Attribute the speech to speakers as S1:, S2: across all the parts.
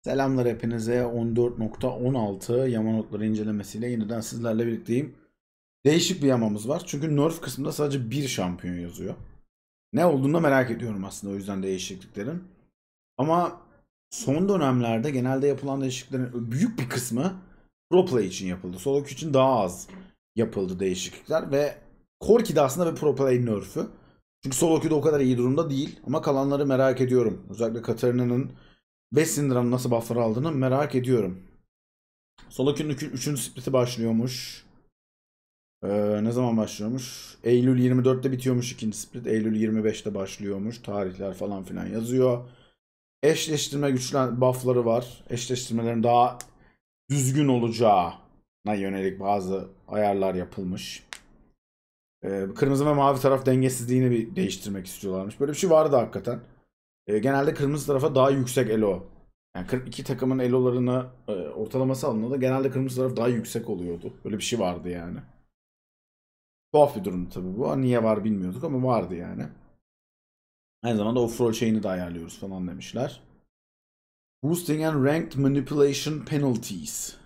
S1: Selamlar hepinize. 14.16 yama notları incelemesiyle yeniden sizlerle birlikteyim. Değişik bir yamamız var. Çünkü Nerf kısmında sadece bir şampiyon yazıyor. Ne olduğunu da merak ediyorum aslında, o yüzden değişikliklerin. Ama son dönemlerde genelde yapılan değişikliklerin büyük bir kısmı Pro Play için yapıldı. Solo queue için daha az yapıldı değişiklikler ve Corki de aslında bir Pro Play Nerf'ü. Çünkü Solo queue'da o kadar iyi durumda değil ama kalanları merak ediyorum. Özellikle Katarina'nın 5 sindiranın nasıl buff'ları aldığını merak ediyorum. Soloky'un 3. split'i başlıyormuş. Ne zaman başlıyormuş? Eylül 24'te bitiyormuş ikinci split. Eylül 25'te başlıyormuş. Tarihler falan filan yazıyor. Eşleştirme güçlen buff'ları var. Eşleştirmelerin daha düzgün olacağına yönelik bazı ayarlar yapılmış. Kırmızı ve mavi taraf dengesizliğini bir değiştirmek istiyorlarmış. Böyle bir şey vardı hakikaten. Genelde kırmızı tarafa daha yüksek elo. Yani 42 takımın elolarını ortalaması alınıyordu. Genelde kırmızı taraf daha yüksek oluyordu. Böyle bir şey vardı yani. Tuhaf bir durum tabii bu. Niye var bilmiyorduk ama vardı yani. Aynı zamanda off-roll chain'i de ayarlıyoruz falan demişler. Boosting and ranked manipulation penalties.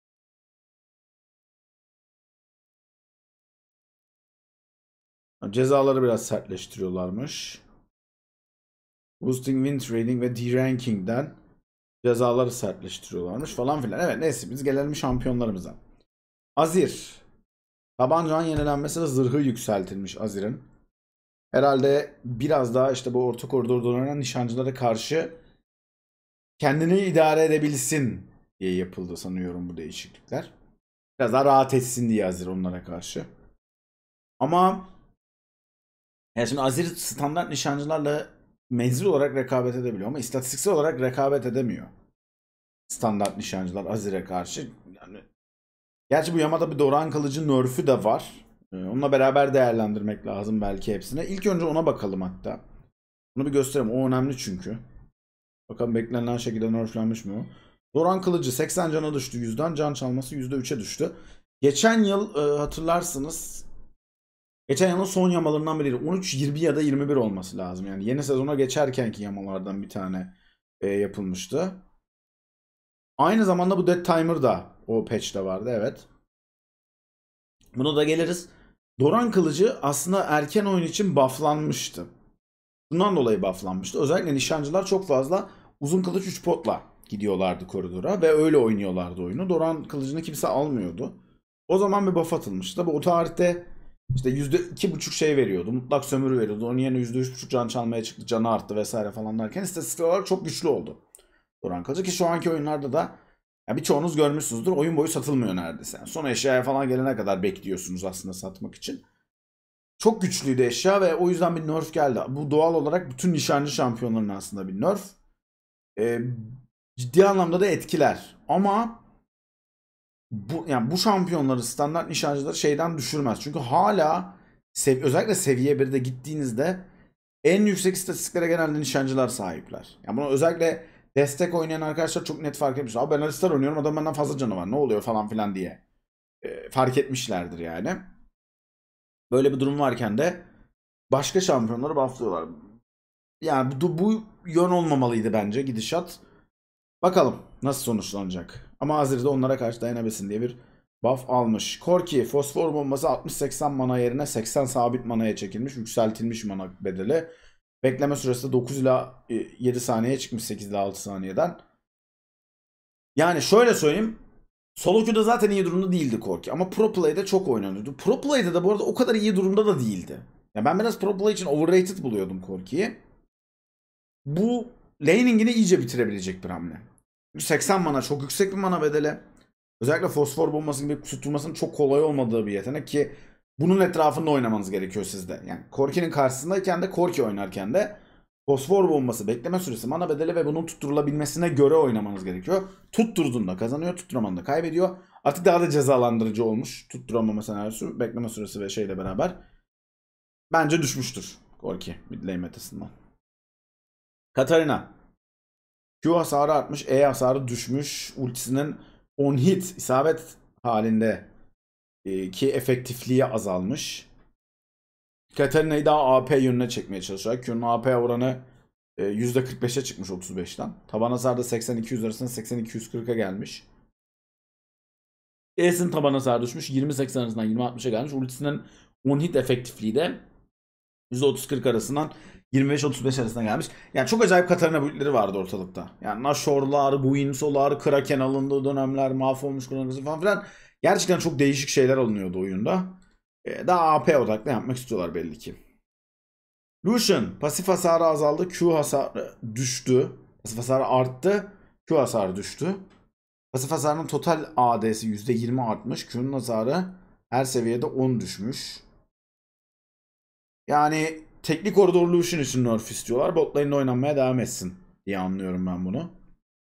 S1: Cezaları biraz sertleştiriyorlarmış. Boosting, win trading ve deranking'den cezaları sertleştiriyorlarmış falan filan. Evet, neyse biz gelelim şampiyonlarımıza. Azir. Tabancanın yenilenmesi ve zırhı yükseltilmiş Azir'in. Herhalde biraz daha işte bu orta koridorda oynanan nişancılara karşı kendini idare edebilsin diye yapıldı sanıyorum bu değişiklikler. Biraz daha rahat etsin diye Azir onlara karşı. Ama yani şimdi Azir standart nişancılarla menzil olarak rekabet edebiliyor ama istatistiksel olarak rekabet edemiyor. Standart nişancılar Azir'e karşı. Yani gerçi bu Yamada bir Doran Kılıcı nerf'ü de var. Onunla beraber değerlendirmek lazım belki hepsine. İlk önce ona bakalım hatta. Bunu bir göstereyim. O önemli çünkü. Bakalım beklenen şekilde nerflenmiş mi o? Doran Kılıcı 80 cana düştü. 100'den can çalması %3'e düştü. Geçen yıl hatırlarsınız. Geçen yılın son yamalarından biriydi. 13, 20 ya da 21 olması lazım. Yani yeni sezona geçerkenki yamalardan bir tane yapılmıştı. Aynı zamanda bu Dead Timer da o patch'te vardı, evet. Buna da geliriz. Doran Kılıcı aslında erken oyun için bufflanmıştı. Bundan dolayı bufflanmıştı. Özellikle nişancılar çok fazla uzun kılıç 3 potla gidiyorlardı koridora ve öyle oynuyorlardı oyunu. Doran kılıcını kimse almıyordu. O zaman bir buff atılmıştı. Tabi o tarihte işte %2,5 şey veriyordu. Mutlak sömürü veriyordu. Onun yerine %3,5 can çalmaya çıktı. Canı arttı vesaire falan derken istatistik olarak çok güçlü oldu Doran kılıcı, ki şu anki oyunlarda da ya birçoğunuz görmüşsünüzdür. Oyun boyu satılmıyor neredeyse. Yani son eşyaya falan gelene kadar bekliyorsunuz aslında satmak için. Çok güçlüydü eşya ve o yüzden bir nerf geldi. Bu doğal olarak bütün nişancı şampiyonların aslında bir nerf. Ee, Ciddi anlamda da etkiler. Ama bu şampiyonları, standart nişancıları şeyden düşürmez. Çünkü hala özellikle seviye 1'de gittiğinizde en yüksek istatistiklere genelde nişancılar sahipler. Yani bunu özellikle destek oynayan arkadaşlar çok net fark etmişler. Abi ben Alistar oynuyorum, adam benden fazla canı var, ne oluyor falan filan diye fark etmişlerdir yani. Böyle bir durum varken de başka şampiyonları bufflıyorlar. Yani bu yön olmamalıydı bence gidişat. Bakalım nasıl sonuçlanacak. Ama Azir de onlara karşı dayanabilsin diye bir buff almış. Corki fosfor bombası 60-80 mana yerine 80 sabit manaya çekilmiş. Yükseltilmiş mana bedeli. Bekleme süresi de 9 ila 7 saniye çıkmış, 8 ila 6 saniyeden. Yani şöyle söyleyeyim. Solo queue'da zaten iyi durumda değildi Corki. Ama Pro Play'de çok oynanıyordu. Pro Play'de de bu arada o kadar iyi durumda da değildi. Ya ben biraz Pro Play için overrated buluyordum Corki'yi. Bu laning'ini iyice bitirebilecek bir hamle. 80 mana çok yüksek bir mana bedeli. Özellikle fosfor bombası gibi tutturmasının çok kolay olmadığı bir yetenek ki bunun etrafında oynamanız gerekiyor sizde. Yani Corki'nin karşısındayken de, Corki oynarken de fosfor bombası, bekleme süresi, mana bedeli ve bunun tutturulabilmesine göre oynamanız gerekiyor. Tutturduğunda kazanıyor, tutturamadığında kaybediyor. Artık daha da cezalandırıcı olmuş tutturamama senaryosu, bekleme süresi ve şeyle beraber. Bence düşmüştür Corki mid lane metasından. Katarina. Q hasarı artmış, E hasarı düşmüş. Ultisinin on hit isabet halinde ki efektifliği azalmış. Katarina'yı daha AP yönüne çekmeye çalışıyor. Q'nun AP oranı %45'e çıkmış 35'ten. Taban hasarda 80-200 arasında 80-240'a gelmiş. E'sin taban hasarı düşmüş. 20-80 arasından 20-60'a gelmiş. Ultisinin 10 hit efektifliği de %30-40 arasından 25-35 arasına gelmiş. Yani çok acayip Katarina build'leri vardı ortalıkta. Yani Nashor'lar, Guinsoo'lar, Kraken alındığı dönemler, mahvolmuş Chronox'u falan filan. Gerçekten çok değişik şeyler alınıyordu oyunda. Daha AP odaklı yapmak istiyorlar belli ki. Lucian pasif hasarı azaldı, Q hasarı düştü. Pasif hasarı arttı, Q hasarı düştü. Pasif hasarının total AD'si %20 artmış. Q'nun hasarı her seviyede 10 düşmüş. Yani teknik koridor Lucian için nerf istiyorlar. Bot lane'de oynanmaya devam etsin diye anlıyorum ben bunu.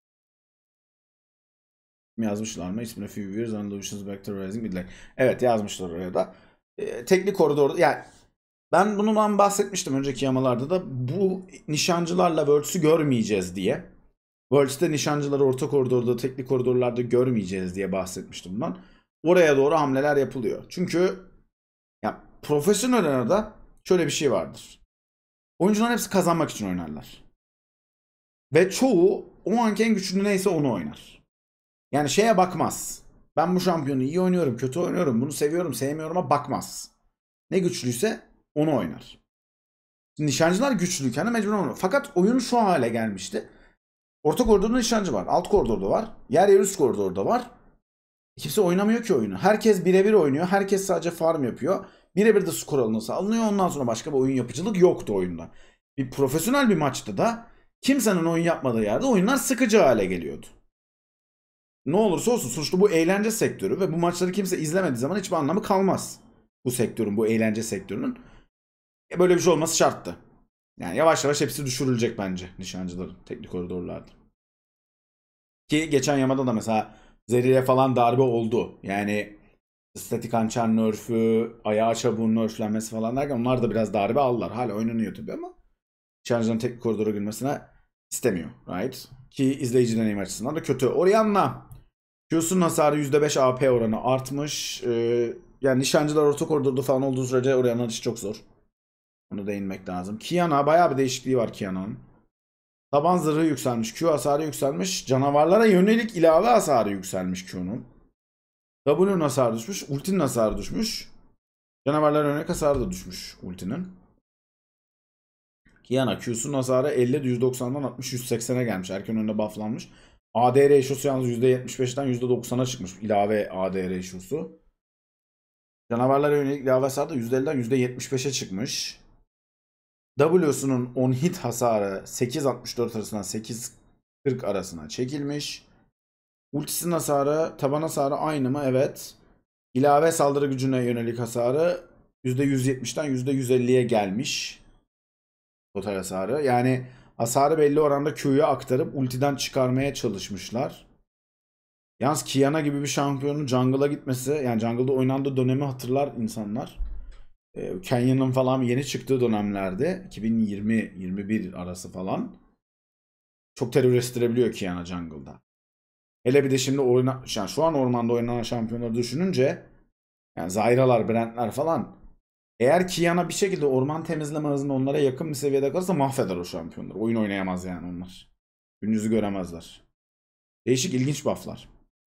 S1: Yazmışlar mı? İsmini Few Years and Lucian's Back to Rising Midlane. Evet yazmışlar oraya da. Teknik koridor yani ben bundan bahsetmiştim önceki yamalarda da bu nişancılarla Worlds'ü görmeyeceğiz diye. Worlds'te nişancıları orta koridorda, teknik koridorlarda görmeyeceğiz diye bahsetmiştim bundan. Oraya doğru hamleler yapılıyor. Çünkü ya profesyonel arenada şöyle bir şey vardır. Oyuncuların hepsi kazanmak için oynarlar. Ve çoğu o anki en güçlü neyse onu oynar. Yani şeye bakmaz. Ben bu şampiyonu iyi oynuyorum, kötü oynuyorum, bunu seviyorum, sevmiyorum'a bakmaz. Ne güçlüyse onu oynar. Nişancılar güçlüyken de mecbur oynar. Fakat oyun şu hale gelmişti. Orta koridorda nişancı var. Alt koridorda var. Yer yer üst koridorda var. Kimse oynamıyor ki oyunu. Herkes birebir oynuyor. Herkes sadece farm yapıyor. Birebir de skor alınırsa alınıyor. Ondan sonra başka bir oyun yapıcılık yoktu oyunda. Bir profesyonel bir maçta da kimsenin oyun yapmadığı yerde oyunlar sıkıcı hale geliyordu. Ne olursa olsun sonuçta bu eğlence sektörü ve bu maçları kimse izlemediği zaman hiçbir anlamı kalmaz. Bu sektörün, bu eğlence sektörünün. Böyle bir şey olması şarttı. Yani yavaş yavaş hepsi düşürülecek bence nişancıların teknik koridorlarda. Ki geçen yamada da mesela Zeri'ye falan darbe oldu. Yani statik hançer nerf'ü, ayağı çabuğun nerflenmesi falan derken onlar da biraz darbe aldılar. Hala oynanıyor tabii ama nişancıların teknik koridora girmesine istemiyor. Right? Ki izleyici deneyim açısından da kötü. Orianna Q'sunun hasarı %5 AP oranı artmış. Yani nişancılar orta koridorda falan olduğu sürece Orianna'nın işi çok zor. Onu değinmek lazım. Kiana bayağı bir değişikliği var Kiana'nın. Taban zırhı yükselmiş. Q hasarı yükselmiş. Canavarlara yönelik ilave hasarı yükselmiş Q'nun. W'nun hasarı düşmüş. Ultinin hasarı düşmüş. Canavarlara yönelik hasarı da düşmüş ultinin. Kiana Q'sunun hasarı 50 %90'dan 60-180'e gelmiş. Erken önünde bufflanmış. AD ratiosu yalnız %75'ten %90'a çıkmış. İlave AD ratiosu. Canavarlara yönelik ilave hasarı da %50'den %75'e çıkmış. W'sunun 10 hit hasarı 8.64 arasından 8.40 arasına çekilmiş. Ultisinin hasarı, taban hasarı aynı mı? Evet. İlave saldırı gücüne yönelik hasarı %170'den %150'ye gelmiş. Total hasarı. Yani hasarı belli oranda Q'ya aktarıp ultiden çıkarmaya çalışmışlar. Yalnız Kiana gibi bir şampiyonun jungle'a gitmesi, yani jungle'da oynandığı dönemi hatırlar insanlar. Canyon'ın falan yeni çıktığı dönemlerde 2020-21 arası falan çok terör estirebiliyor Kiana jungle'da. Hele bir de şimdi yani şu an ormanda oynanan şampiyonları düşününce yani Zyra'lar, Brent'ler falan eğer Kiana bir şekilde orman temizleme hızında onlara yakın bir seviyede kalırsa mahveder o şampiyonları. Oyun oynayamaz yani onlar. Gün yüzü göremezler. Değişik ilginç bufflar.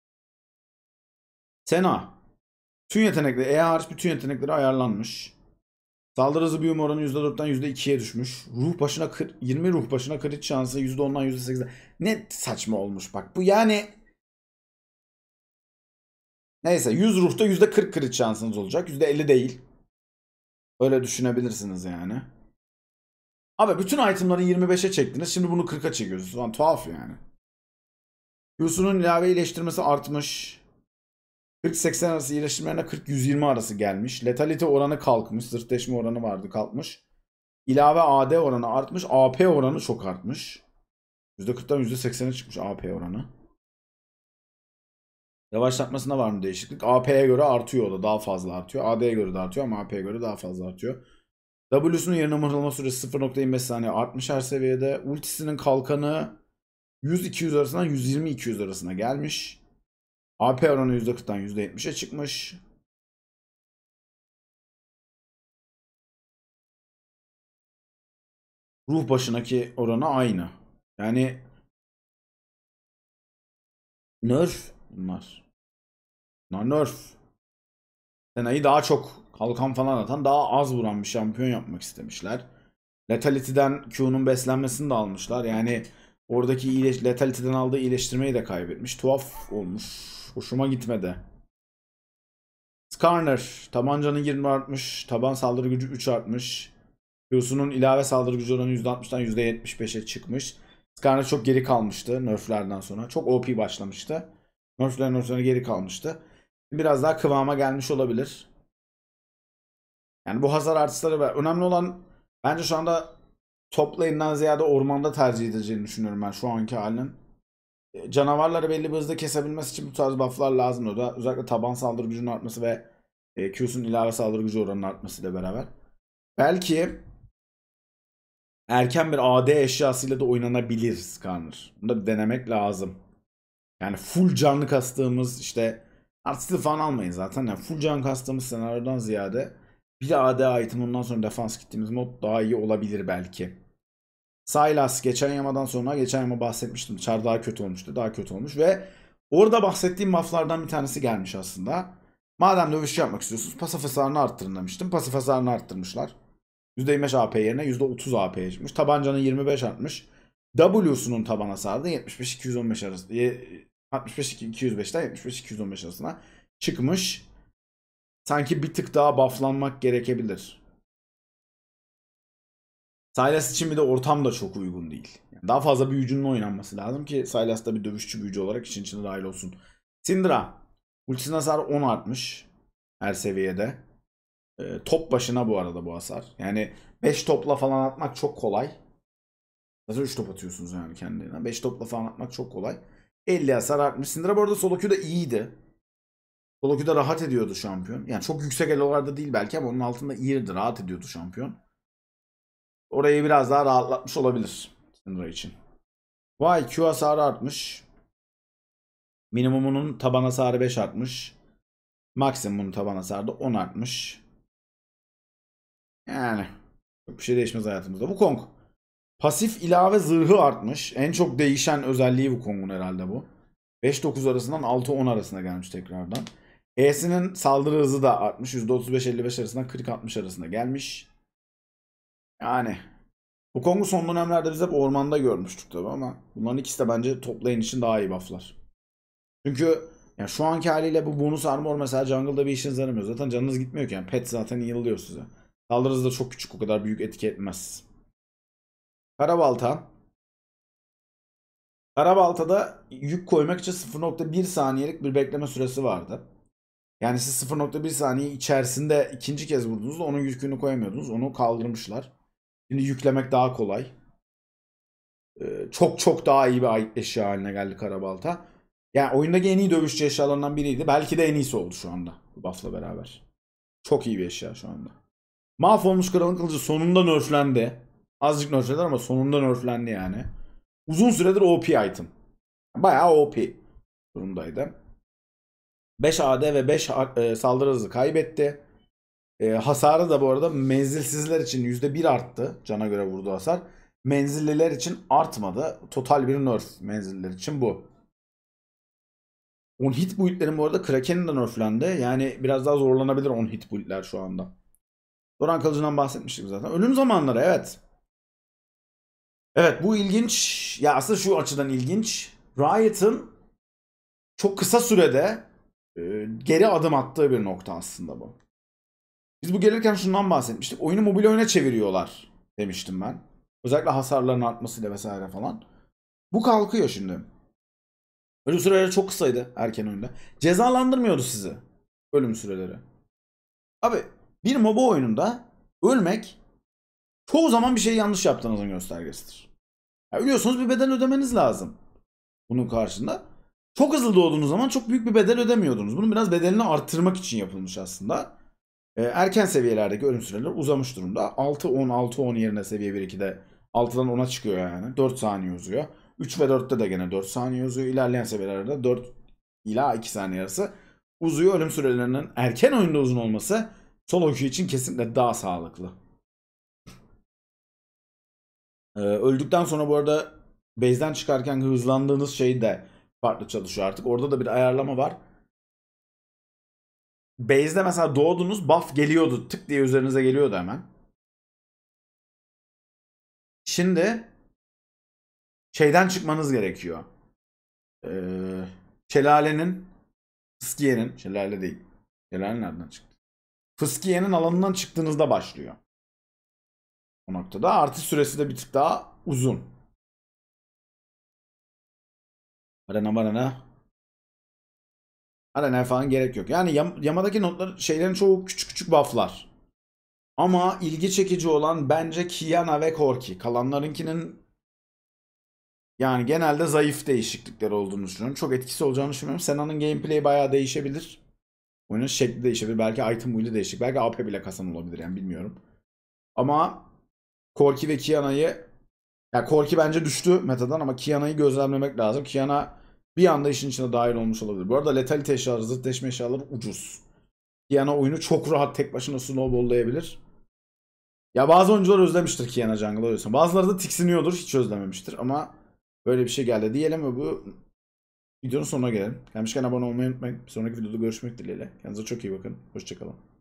S1: Sena. Tüm yetenekleri, E hariç bütün yetenekleri ayarlanmış. Saldırı hızı büyüme oranı %4'ten %2'ye düşmüş. Ruh başına 20 ruh başına crit şansı %10'dan %8'e. Ne saçma olmuş bak. Bu yani neyse 100 ruhta %40 crit şansınız olacak. %50 değil. Öyle düşünebilirsiniz yani. Abi bütün itemları 25'e çektiniz. Şimdi bunu 40'a çekiyorsunuz. Lan tuhaf yani. Q'sunun ilave iyileştirmesi artmış. 40-80 arası iyileştirmelerine 40-120 arası gelmiş. Letality oranı kalkmış. Zırhleşme oranı vardı kalkmış. İlave AD oranı artmış. AP oranı çok artmış. %40'dan %80'e çıkmış AP oranı. Yavaşlatmasında var mı değişiklik? AP'ye göre artıyor o da. Daha fazla artıyor. AD'ye göre de artıyor ama AP'ye göre daha fazla artıyor. W'sunun yerine mıhlama süresi 0.25 saniye artmış her seviyede. Ultisinin kalkanı 100-200 arasından 120-200 arasına gelmiş. AP oranı %40'dan %70'e çıkmış. ruh başındaki oranı aynı. Yani nerf bunlar. Bunlar nerf. Sena'yı daha çok kalkan falan atan, daha az vuran bir şampiyon yapmak istemişler. Letality'den Q'nun beslenmesini de almışlar. Yani oradaki Letality'den aldığı iyileştirmeyi de kaybetmiş. Tuhaf olmuş. Hoşuma gitmedi. Skarner tabancanın 20 artmış. Taban saldırı gücü 3 artmış. Q'sunun ilave saldırı gücü oranı %60'dan %75'e çıkmış. Skarner çok geri kalmıştı nerflerden sonra. Çok OP başlamıştı. Nerflerden sonra geri kalmıştı. Biraz daha kıvama gelmiş olabilir. Yani bu hasar artışları var. Önemli olan bence şu anda top lane'den ziyade ormanda tercih edileceğini düşünüyorum ben şu anki halinin. Canavarları belli bir hızda kesebilmesi için bu tarz bufflar lazım. O da özellikle taban saldırı gücünün artması ve Q'sun ilave saldırı gücü oranının artmasıyla beraber. Belki erken bir AD eşyasıyla da oynanabilir Skarner. Bunu da bir denemek lazım. Yani full canlı kastığımız işte artistli falan almayın zaten. Yani full can kastığımız senaryodan ziyade bir AD item ondan sonra defans gittiğimiz mod daha iyi olabilir belki. Sylas geçen yamadan sonra, geçen yama bahsetmiştim. Char daha kötü olmuştu. Daha kötü olmuş ve orada bahsettiğim bufflardan bir tanesi gelmiş aslında. Madem dövüş yapmak istiyorsunuz pasif hasarını arttırın demiştim. Pasif hasarını arttırmışlar. %25 AP yerine %30 AP'ye çıkmış. Tabancanın 25 artmış. W'sunun taban hasarı da 75-215 arası. 65-205'ten 75-215 arasına çıkmış. Sanki bir tık daha bufflanmak gerekebilir. Sylas için bir de ortam da çok uygun değil. Yani daha fazla büyücünün oynanması lazım ki Sylas da bir dövüşçü büyücü olarak işin içine dahil olsun. Syndra. Ultisinin hasarı 10 artmış. Her seviyede. Top başına bu arada bu hasar. Yani 5 topla falan atmak çok kolay. Zaten 3 top atıyorsunuz yani kendine. 5 topla falan atmak çok kolay. 50 hasar artmış. Syndra bu arada solo queue'da iyiydi. Solo queue'da rahat ediyordu şampiyon. Yani çok yüksek elolarda değil belki ama onun altında iyiydi. Rahat ediyordu şampiyon. Orayı biraz daha rahatlatmış olabilir Syndra için. Vay Q hasarı artmış. Minimumunun taban hasarı 5 artmış. Maksimumun taban hasarı da 10 artmış. Yani çok bir şey değişmez hayatımızda. Wukong. Pasif ilave zırhı artmış. En çok değişen özelliği Wukong'un herhalde bu. 5-9 arasından 6-10 arasına gelmiş tekrardan. E'sinin saldırı hızı da artmış. %35-55 arasından 40-60 arasında gelmiş. Yani Wukong'u son dönemlerde biz hep ormanda görmüştük tabi ama bunların ikisi de bence toplayın için daha iyi bufflar. Çünkü yani şu anki haliyle bu bonus armor mesela jungle'da bir işinize yaramıyor. Zaten canınız gitmiyor ki yani pet zaten yıllıyor size. Saldırı hızı da çok küçük, o kadar büyük etki etmez. Karabalta. Karabalta'da yük koymak için 0.1 saniyelik bir bekleme süresi vardı. Yani siz 0.1 saniye içerisinde ikinci kez vurduğunuzda onun yükünü koyamıyordunuz. Onu kaldırmışlar. Şimdi yüklemek daha kolay. Çok çok daha iyi bir eşya haline geldi Karabalta. Yani oyundaki en iyi dövüşçü eşyalarından biriydi. Belki de en iyisi oldu şu anda. Bu buff'la beraber. Çok iyi bir eşya şu anda. Mahvolmuş Kralın Kılıcı sonunda nerflendi. Azıcık nerflediler ama sonunda nerflendi yani. Uzun süredir OP item. Bayağı OP durumdaydı. 5 AD ve 5 saldırı hızı kaybetti. Hasarı da bu arada menzilsizler için %1 arttı. Cana göre vurduğu hasar. Menzilliler için artmadı. Total bir nerf menzilliler için bu. 10 hit build'lerin bu arada Kraken'in de nerflendi. Yani biraz daha zorlanabilir 10 hit build'ler şu anda. Doran Kılıcı'ndan bahsetmiştim zaten. Ölüm zamanları evet. Evet bu ilginç. Ya aslında şu açıdan ilginç. Riot'ın çok kısa sürede geri adım attığı bir nokta aslında bu. Biz bu gelirken şundan bahsetmiştik. Oyunu mobil oyuna çeviriyorlar demiştim ben. Özellikle hasarların artmasıyla vesaire falan. Bu kalkıyor şimdi. Ölüm süreleri çok kısaydı erken oyunda. Cezalandırmıyordu sizi ölüm süreleri. Abi bir MOBA oyununda ölmek çoğu zaman bir şey yanlış yaptığınızın göstergesidir. Ya ölüyorsunuz bir bedel ödemeniz lazım. Bunun karşında. Çok hızlı doğduğunuz zaman çok büyük bir bedel ödemiyordunuz. Bunun biraz bedelini arttırmak için yapılmış aslında. Erken seviyelerdeki ölüm süreleri uzamış durumda. 6-10, 6-10 yerine seviye 1-2'de 6'dan 10'a çıkıyor yani. 4 saniye uzuyor. 3 ve 4'te de gene 4 saniye uzuyor. İlerleyen seviyelerde 4 ila 2 saniye arası uzuyor. Ölüm sürelerinin erken oyunda uzun olması solo queue için kesinlikle daha sağlıklı. Öldükten sonra bu arada base'den çıkarken hızlandığınız şey de farklı çalışıyor artık. Orada da bir ayarlama var. Base'de mesela doğdunuz, buff geliyordu. Tık diye üzerinize geliyordu hemen. Şimdi şeyden çıkmanız gerekiyor. Şelalenin, Fıskiye'nin, şelale değil. Şelale nereden çıktı? Fıskiye'nin alanından çıktığınızda başlıyor. O noktada artı süresi de bir tık daha uzun. Arena. Arena falan gerek yok. Yani yamadaki notlar şeylerin çoğu küçük küçük bufflar. Ama ilgi çekici olan bence Kiana ve Corki. Kalanlarınkinin yani genelde zayıf değişiklikleri olduğunu düşünüyorum. Çok etkisi olacağını düşünmüyorum. Senna'nın gameplay'i bayağı değişebilir. Oyunun şekli değişebilir. Belki item build'i değişik. Belki AP bile kasan olabilir yani bilmiyorum. Ama Corki ve Kiana'yı ya Corki bence düştü metadan ama Kiana'yı gözlemlemek lazım. Kiana bir anda işin içine dahil olmuş olabilir. Bu arada letalite eşyaları, zıtleşme eşyaları ucuz. Kiana oyunu çok rahat tek başına snowball'layabilir. Ya bazı oyuncular özlemiştir Kiana Jungle öylesin. Bazıları da tiksiniyordur, hiç özlememiştir ama böyle bir şey geldi diyelim ve bu videonun sonuna gelelim. Gelmişken abone olmayı unutmayın. Bir sonraki videoda görüşmek dileğiyle. Kendinize çok iyi bakın. Hoşçakalın.